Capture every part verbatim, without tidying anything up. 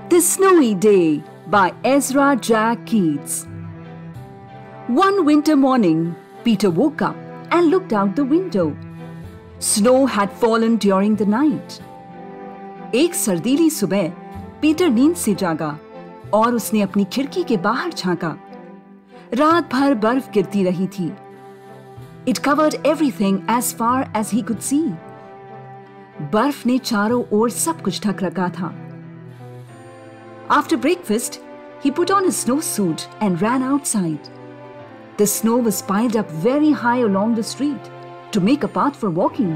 The Snowy Day by Ezra Jack Keats. One winter morning, Peter woke up and looked out the window. Snow had fallen during the night. एक सर्दीली सुबह Peter नींद से जागा और उसने अपनी खिड़की के बाहर झांका। रात भर बर्फ गिरती रही थी। It covered everything as far as he could see. बर्फ ने चारों ओर सब कुछ ढक रखा था। After breakfast, he put on his snowsuit and ran outside. The snow was piled up very high along the street to make a path for walking.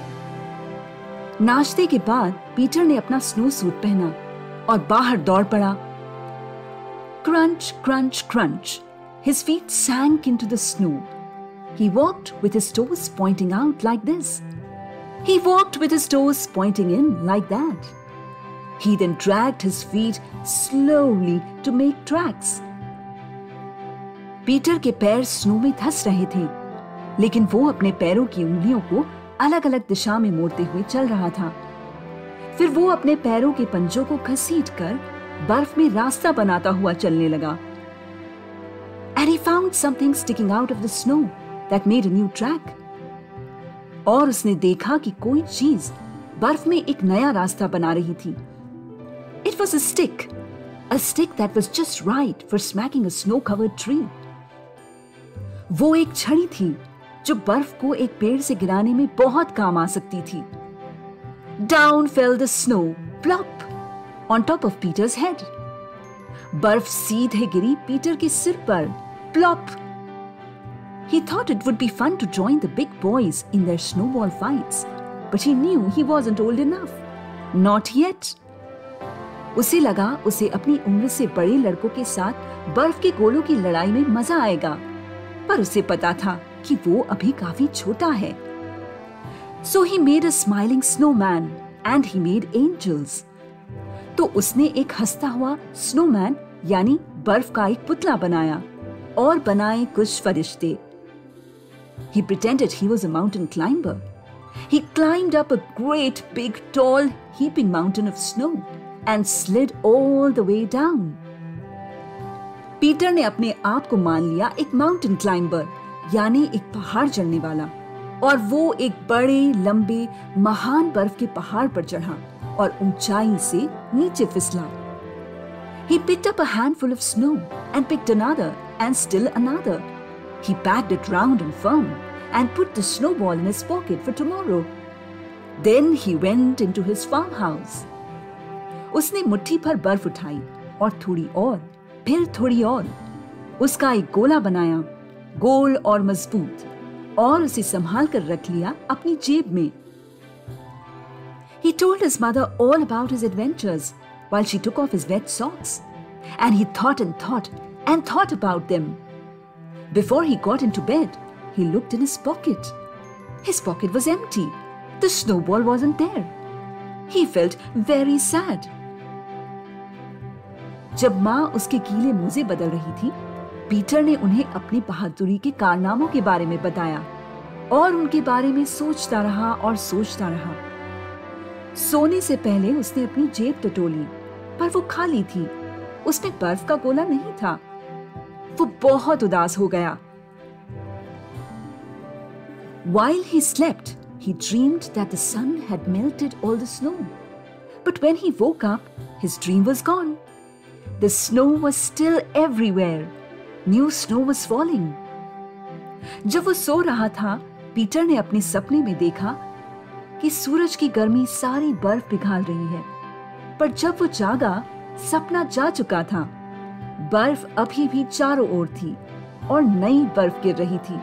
नाश्ते के बाद पीटर ने अपना स्नो सूट पहना और बाहर दौड़ पड़ा। Crunch, crunch, crunch. His feet sank into the snow. He walked with his toes pointing out like this. He walked with his toes pointing in like that. He then dragged his feet slowly to make tracks. Peter के पैर snow में धंस रहे थे, लेकिन वो अपने पैरों की उंगलियों को अलग-अलग दिशा में मोड़ते हुए चल रहा था। फिर वो अपने पैरों के पंजों को घसीटकर बर्फ में रास्ता बनाता हुआ चलने लगा। And he found something sticking out of the snow that made a new track. और उसने देखा कि कोई चीज बर्फ में एक नया रास्ता बना रही थी। It was a stick, a stick that was just right for smacking a snow-covered tree. वो एक छड़ी थी जो बर्फ को एक पेड़ से गिराने में बहुत काम आ सकती थी। Down fell the snow, plop, on top of Peter's head. बर्फ सीधे गिरी पीटर के सिर पर, plop. He thought it would be fun to join the big boys in their snowball fights, but he knew he wasn't old enough. Not yet. उसे लगा उसे अपनी उम्र से बड़े लड़कों के साथ बर्फ के गोलों की लड़ाई में मजा आएगा, पर उसे पता था कि वो अभी काफी छोटा है। So he made a smiling snowman and he made angels. तो उसने एक हंसता हुआ स्नोमैन यानी बर्फ का एक पुतला बनाया और बनाए कुछ फरिश्ते। He pretended he was a mountain climber. He climbed up a great big tall heaping mountain of snow and slid all the way down. Peter ने अपने आप को मान लिया एक माउंटेन क्लाइंबर यानी एक पहाड़ चढ़ने वाला, और वो एक बड़े लंबे महान बर्फ के पहाड़ पर चढ़ा और ऊंचाई से नीचे फिसला। He picked up a handful of snow and picked another and still another. He packed it round and firm and put the snowball in his pocket for tomorrow. Then he went into his farmhouse. उसने मुट्ठी भर बर्फ उठाई और थोड़ी और, फिर थोड़ी और। उसका एक गोला बनाया, गोल और मजबूत, और उसे संभाल कर रख लिया अपनी जेब में। He told his mother all about his adventures while she took off his wet socks, and he thought and thought and thought about them. Before he got into bed, he looked in his pocket. His pocket was empty. The snowball wasn't there. He felt very sad. जब माँ उसके गीले मोजे बदल रही थी, Peter ने उन्हें अपनी बहादुरी के कारनामों के बारे में बताया और उनके बारे में सोचता रहा और सोचता रहा। सोने से पहले उसने अपनी जेब टटोली, पर वो खाली थी। उसमें बर्फ का गोला नहीं था। वो बहुत उदास हो गया। While he slept, he dreamed that the sun had melted all the snow. But when he woke up, his dream was gone. The snow was still everywhere. New snow was falling. जब वो सो रहा था, Peter ने अपने सपने में देखा कि सूरज की गर्मी सारी बर्फ पिघाल रही है। पर जब वो जागा, सपना जा चुका था। बर्फ अभी भी चारों ओर थी और नई बर्फ गिर रही थी।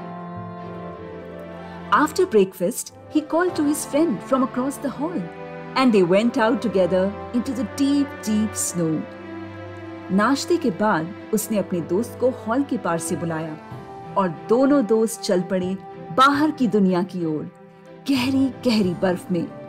After breakfast, he called to his friend from across the hall, and they went out together into the deep, deep snow. नाश्ते के बाद उसने अपने दोस्त को हॉल के पार से बुलाया और दोनों दोस्त चल पड़े बाहर की दुनिया की ओर, गहरी गहरी बर्फ में।